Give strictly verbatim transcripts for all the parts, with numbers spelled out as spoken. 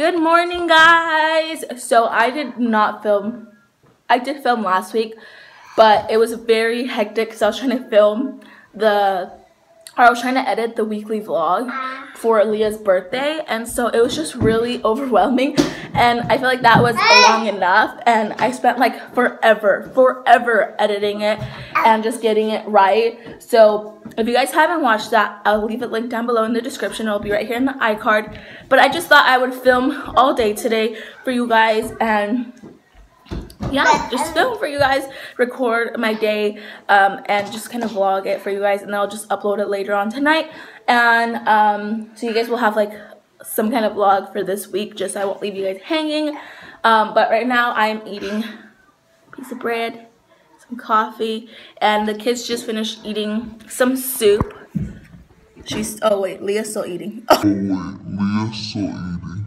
Good morning, guys. So I did not film. I did film last week, but it was very hectic because I was trying to film the, or I was trying to edit the weekly vlog for Leah's birthday, and so it was just really overwhelming, and I feel like that was long enough, and I spent like forever, forever editing it and just getting it right. So if you guys haven't watched that, I'll leave it linked down below in the description. It'll be right here in the iCard. But I just thought I would film all day today for you guys, and yeah, just film for you guys, record my day, um, and just kind of vlog it for you guys, and then I'll just upload it later on tonight. And um, so you guys will have like some kind of vlog for this week, just I won't leave you guys hanging. Um, but right now I'm eating a piece of bread, some coffee, and the kids just finished eating some soup. She's, oh wait, Leah's still eating. Oh, oh wait, Leah's still eating.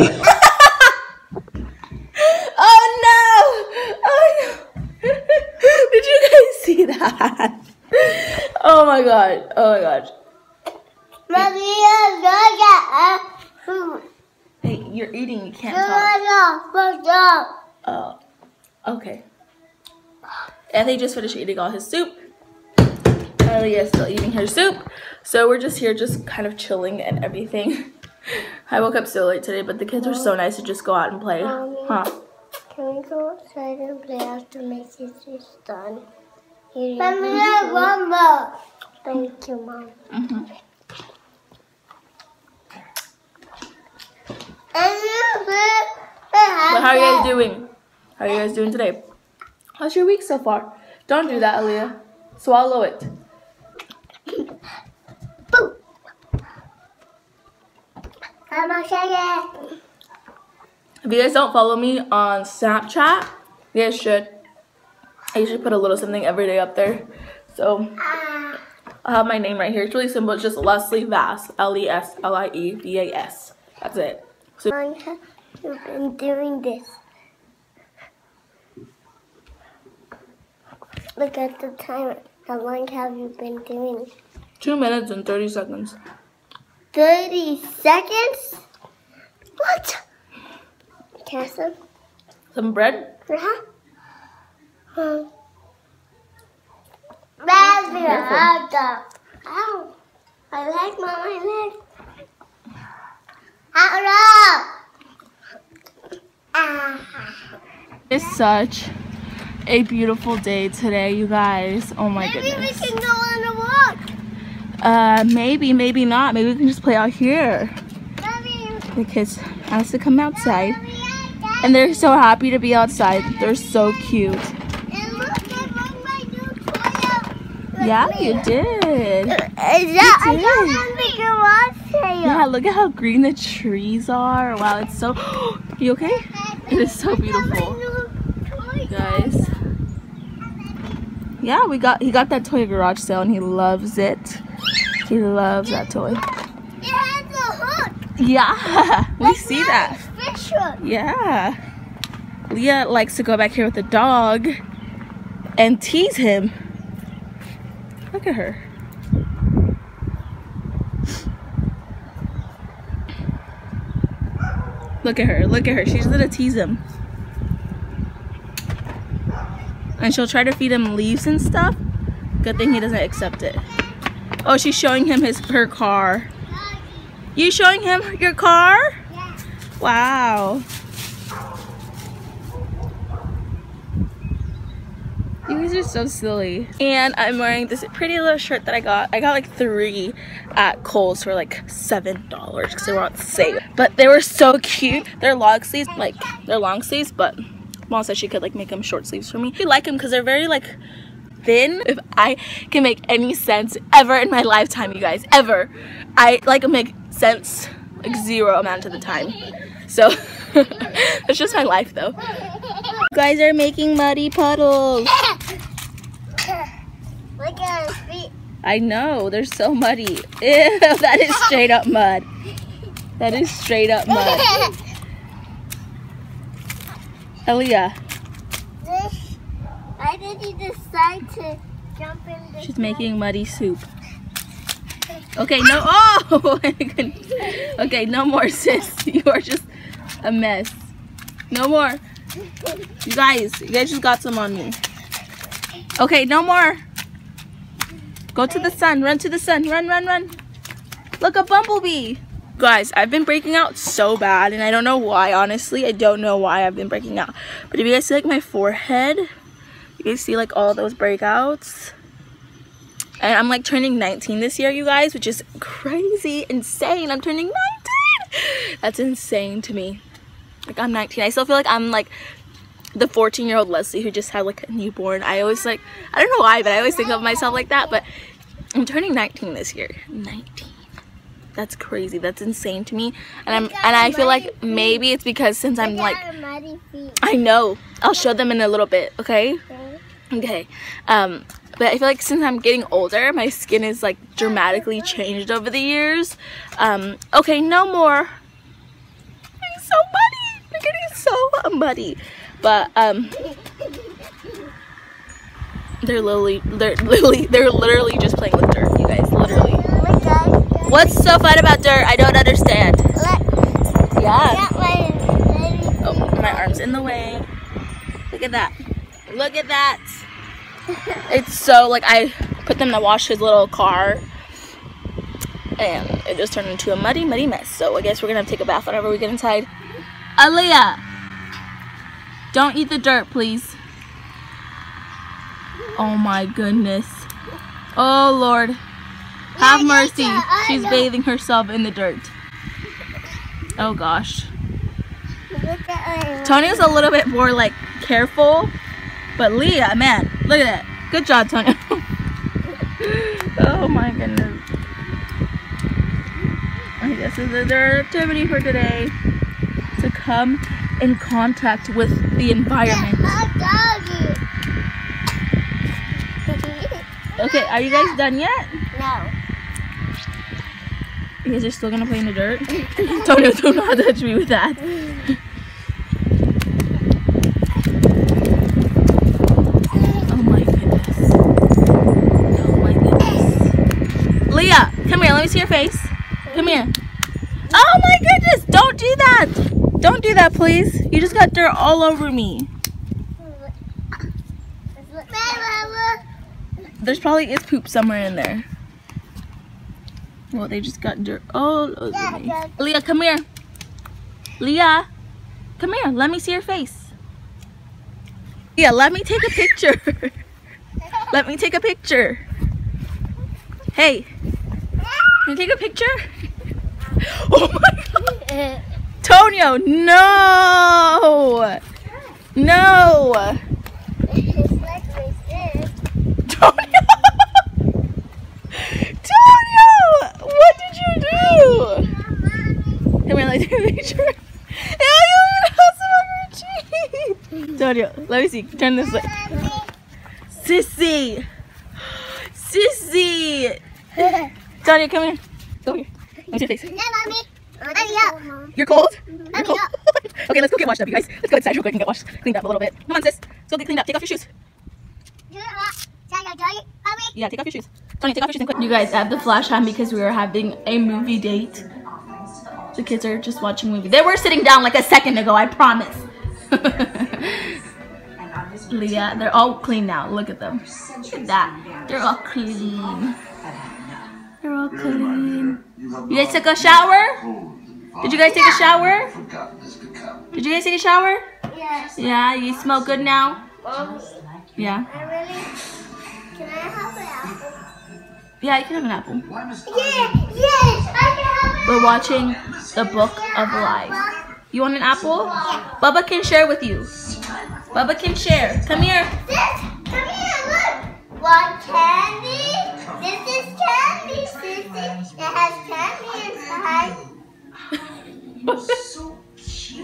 Oh no! Oh no! Did you guys see that? Oh my god! Oh my gosh! Hey, you're eating. You can't talk. Oh, okay. And they just finished eating all his soup. Leah's still eating her soup. So we're just here, just kind of chilling and everything. I woke up so late today, but the kids were so nice to just go out and play. Huh? Can we go outside and play after my sister's done? Mama, thank you, Mom. Mm-hmm. But how are you guys doing? How are you guys doing today? How's your week so far? Don't do that, Aaliyah. Swallow it. Boom. I'm excited. If you guys don't follow me on Snapchat, you guys should. I usually put a little something every day up there. So I'll have my name right here. It's really simple. It's just Leslie Vass. L E S L I E V A S. That's it. So How long have you been doing this? Look at the timer. How long have you been doing it? two minutes and thirty seconds. thirty seconds? What? Can I have some? Some bread? Uh-huh. Hmm. Careful. Ow. I like my leg. Ow, no. Ah. It's such a beautiful day today, you guys. Oh my Maybe goodness. we can go on a walk. Uh, maybe, maybe not. Maybe we can just play out here. Mommy. The kids has to come outside, and they're so happy to be outside. They're so cute. And look, I brought my new toy. Yeah, you did. Is that You did. I got the garage sale. Yeah, look at how green the trees are. Wow, it's so. You okay? It is so beautiful, guys. Yeah, we got he got that toy at garage sale, and he loves it. He loves that toy. It has a hook. Yeah, we Like see that. Fish hook. Yeah. Leah likes to go back here with the dog and tease him. Look at her. Look at her. Look at her. She's gonna tease him. And she'll try to feed him leaves and stuff. Good thing he doesn't accept it. Oh, she's showing him his her car. You showing him your car? Yeah. Wow. You guys are so silly. And I'm wearing this pretty little shirt that I got. I got like three at Kohl's for like seven dollars because they were on sale. But they were so cute. They're long sleeves, like they're long sleeves, but Mom said she could like make them short sleeves for me. I like them because they're very like thin. If I can make any sense ever in my lifetime, you guys, ever, I like to make sense like zero amount of the time. So it's just my life though. You guys are making muddy puddles. Look at his feet. I know, they're so muddy. Ew, that is straight up mud. That is straight up mud. Aaliyah. This, why did you decide to jump in this? She's making muddy soup. Okay, no. Oh my goodness. Okay, no more, sis. You are just a mess. No more. You guys, you guys just got some on me. Okay, no more. Go to the sun. Run to the sun. Run, run, run. Look, a bumblebee. Guys, I've been breaking out so bad, and I don't know why, honestly. I don't know why I've been breaking out. But if you guys see, like, my forehead, you guys see, like, all those breakouts. And I'm, like, turning nineteen this year, you guys, which is crazy, insane. I'm turning nineteen. That's insane to me. Like, I'm nineteen. I still feel like I'm, like, the fourteen-year-old Leslie who just had, like, a newborn. I always, like, I don't know why, but I always think of myself like that. But I'm turning nineteen this year. nineteen. That's crazy. That's insane to me. And I'm and I feel like maybe it's because since I'm like, I know. I'll show them in a little bit, okay? Okay. Um, but I feel like since I'm getting older, my skin is like dramatically changed over the years. Um, okay, no more. I'm getting so muddy. I'm getting so muddy. But um, they're literally, they're literally, they're literally just playing with dirt, you guys. Literally. What's so fun about dirt? I don't understand. Yeah. Oh, my arm's in the way. Look at that. Look at that. It's so, like, I put them to wash his little car. And it just turned into a muddy, muddy mess. So I guess we're going to take a bath whenever we get inside. Aaliyah, don't eat the dirt, please. Oh, my goodness. Oh, Lord. Have mercy. She's bathing herself in the dirt. Oh gosh. Tony's a little bit more like careful, but Leah, man, look at that. Good job, Tony. Oh my goodness. I guess this is their activity for today, to come in contact with the environment. Okay, are you guys done yet? No. You guys are still gonna play in the dirt? Tony, do not touch me with that. Oh my goodness. Oh my goodness. Leah, come here, let me see your face. Come here. Oh my goodness, don't do that. Don't do that, please. You just got dirt all over me. There's probably is poop somewhere in there. Well, they just got dirt all over me. Leah, come here. Leah, come here. Let me see your face. Leah, let me take a picture. Let me take a picture. Hey, can you take a picture? Oh my God. Tonio, no. No. Tonio. Tonio, what did you do? Come here, let me take a picture. Ew, you have some on your cheek. Tonio, let me see. Turn this way. Sissy. Sissy. Tonio, come here. Go here. Let me see your face. You're cold? You're cold? Okay, let's go get washed up, you guys. Let's go inside real quick and get washed, cleaned up a little bit. Come on, sis. Let's go get cleaned up. Take off your shoes. Yeah, take off your shoes. Tony, take off your shoes and quick. You guys, at the flash time because we were having a movie date. The kids are just watching movies. They were sitting down like a second ago, I promise. Leah, they're all clean now. Look at them. Look at that. They're all clean. They're all clean. You guys took a shower? Did you guys take a shower? Did you guys take a shower? Yes. Yeah, you smell good now? Mom, Yeah. I really... Can I have an apple? Yeah, you can have an apple. Yeah, yes, I can have an apple. We're watching The Book of Life. You want an apple? Yeah. Bubba can share with you. Bubba can share. Come here. This, come here, look. One candy. This is candy, Sissy. It has candy inside. So cute.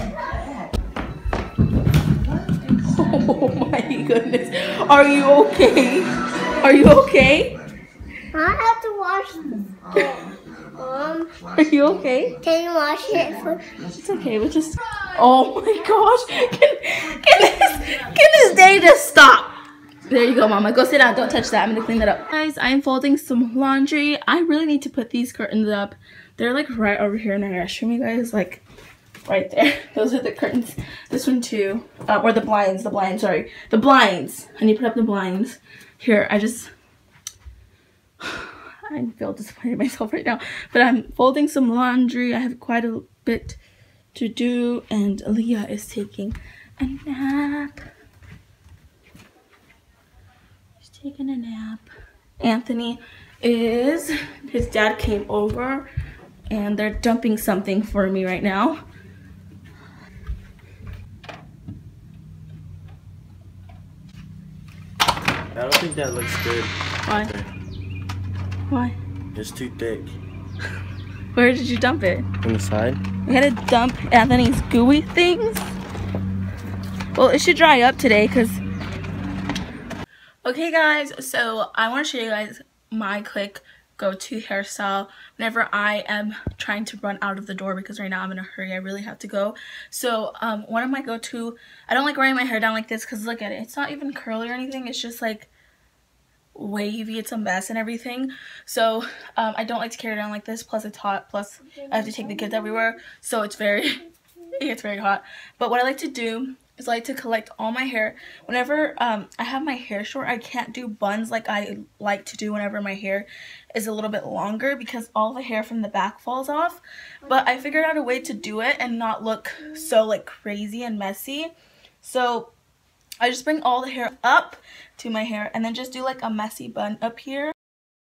Oh my goodness. Are you okay? Are you okay? I have to wash this. Um, Are you okay? can you wash it for... It's okay. We'll just... Oh my gosh. Can, can, this, can this day just stop? There you go, Mama. Go sit down. Don't touch that. I'm going to clean that up. Guys, I'm folding some laundry. I really need to put these curtains up. They're like right over here in the restroom, you guys. Like, right there. Those are the curtains. This one too. Uh, or the blinds. The blinds, sorry. The blinds. I need to put up the blinds. Here, I just... I feel disappointed in myself right now. But I'm folding some laundry. I have quite a bit to do. And Aaliyah is taking a nap. She's taking a nap. Anthony is... His dad came over. And they're dumping something for me right now. I don't think that looks good. Why? Why? It's too thick. Where did you dump it? On the side? We had to dump Anthony's gooey things. Well, it should dry up today because... Okay guys, so I want to show you guys my quick go-to hairstyle whenever I am trying to run out of the door, because right now I'm in a hurry. I really have to go. So um, one of my go-to, I don't like wearing my hair down like this because look at it. It's not even curly or anything. It's just like wavy. It's a mess and everything. So um, I don't like to carry it down like this. Plus it's hot. Plus I have to take the kids everywhere. So it's very, it gets very hot. But what I like to do is I like to collect all my hair. Whenever um, I have my hair short, I can't do buns like I like to do whenever my hair is a little bit longer because all the hair from the back falls off. But I figured out a way to do it and not look so like crazy and messy. So I just bring all the hair up to my hair and then just do like a messy bun up here.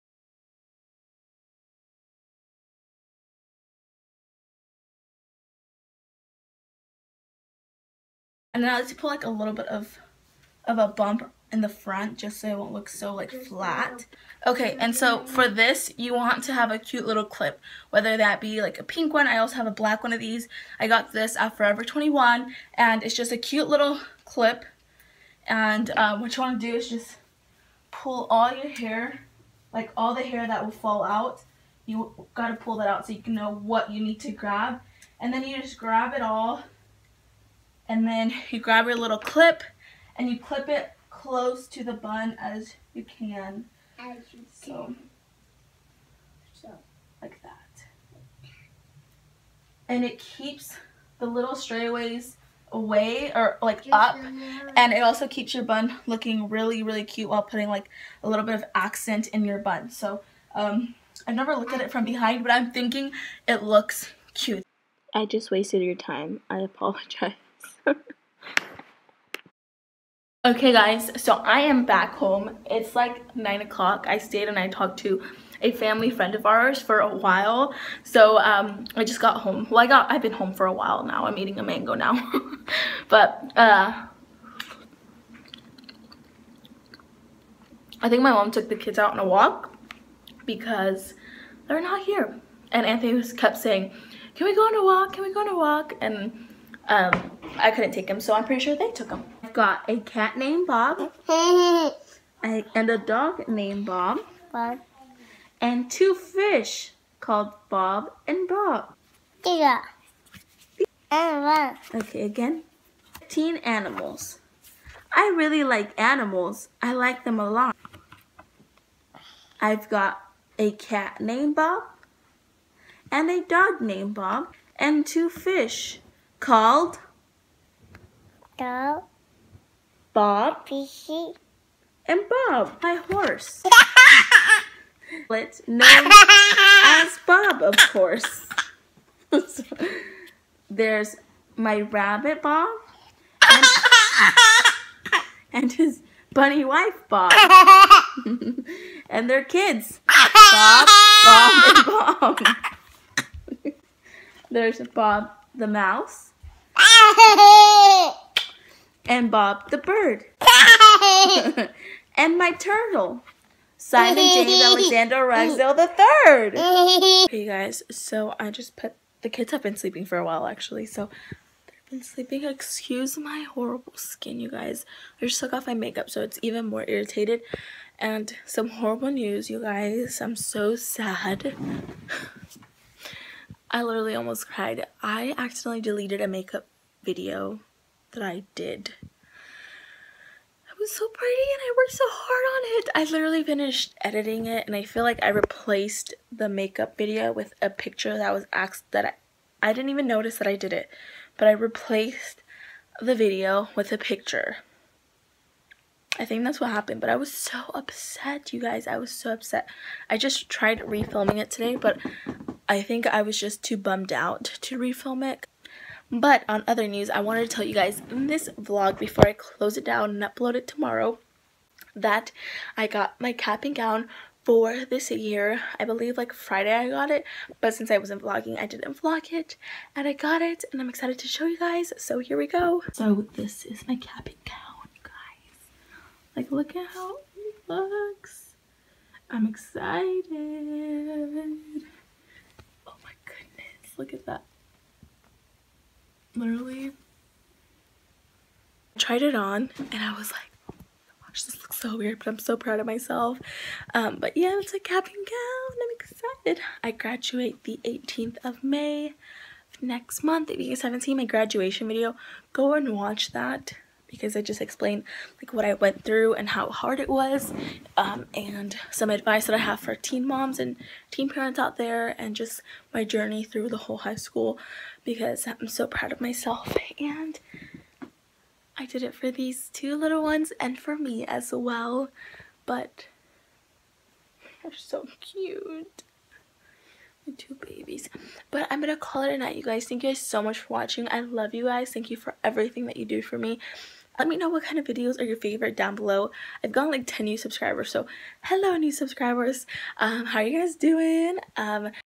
And then I like to put like a little bit of of a bump in the front just so it won't look so like flat. Okay, and so for this you want to have a cute little clip, whether that be like a pink one. I also have a black one of these. I got this at Forever twenty-one and it's just a cute little clip. And um, what you want to do is just pull all your hair, like all the hair that will fall out. You got to pull that out so you can know what you need to grab. And then you just grab it all. And then you grab your little clip and you clip it close to the bun as you can. As you So, can. So. like that. And it keeps the little strayaways away or like up. And it also keeps your bun looking really, really cute while putting like a little bit of accent in your bun. So, um, I've never looked at it from behind, but I'm thinking it looks cute. I just wasted your time. I apologize. Okay guys, so I am back home. It's like nine o'clock. I stayed and I talked to a family friend of ours for a while. So um, I just got home. Well, I got, I've been home for a while now. I'm eating a mango now. But uh, I think my mom took the kids out on a walk because they're not here. And Anthony was kept saying, can we go on a walk? Can we go on a walk? And um, I couldn't take him, so I'm pretty sure they took him. I've got a cat named Bob I, and a dog named Bob. Bob. And two fish called Bob and Bob. Yeah. And Okay, again. fifteen animals. I really like animals. I like them a lot. I've got a cat named Bob and a dog named Bob and two fish called Dog. Bob Fishy. and Bob. My horse. It's known as Bob, of course. So, there's my rabbit Bob and, and his bunny wife Bob and their kids Bob, Bob, and Bob. There's Bob the mouse and Bob the bird and my turtle, Simon James Alexander Ragsdale the third. Hey guys, so I just put the kids have been sleeping for a while actually, so they've been sleeping. Excuse my horrible skin, you guys. I just took off my makeup, so it's even more irritated. And some horrible news, you guys. I'm so sad. I literally almost cried. I accidentally deleted a makeup video that I did. It was so pretty and I worked so hard on it. I literally finished editing it and I feel like I replaced the makeup video with a picture that was asked that I I didn't even notice that I did it, but I replaced the video with a picture. I think that's what happened, but I was so upset, you guys. I was so upset. I just tried refilming it today, but I think I was just too bummed out to refilm it. But on other news, I wanted to tell you guys in this vlog before I close it down and upload it tomorrow that I got my cap and gown for this year. I believe like Friday I got it, but since I wasn't vlogging, I didn't vlog it, and I got it, and I'm excited to show you guys. So here we go. So this is my cap and gown, guys. Like, look at how it looks. I'm excited. Oh my goodness, look at that. Literally tried it on and I was like, oh my gosh, this looks so weird, but I'm so proud of myself. Um but yeah, it's a cap and gown. I'm excited. I graduate the eighteenth of May next month. If you guys haven't seen my graduation video, go and watch that, because I just explained like what I went through and how hard it was, um, and some advice that I have for teen moms and teen parents out there, and just my journey through the whole high school, because I'm so proud of myself, and I did it for these two little ones and for me as well. But they're so cute. My two babies. But I'm gonna call it a night, you guys. Thank you guys so much for watching. I love you guys. Thank you for everything that you do for me. Let me know what kind of videos are your favorite down below. I've gotten like ten new subscribers, so hello new subscribers. Um, how are you guys doing? Um,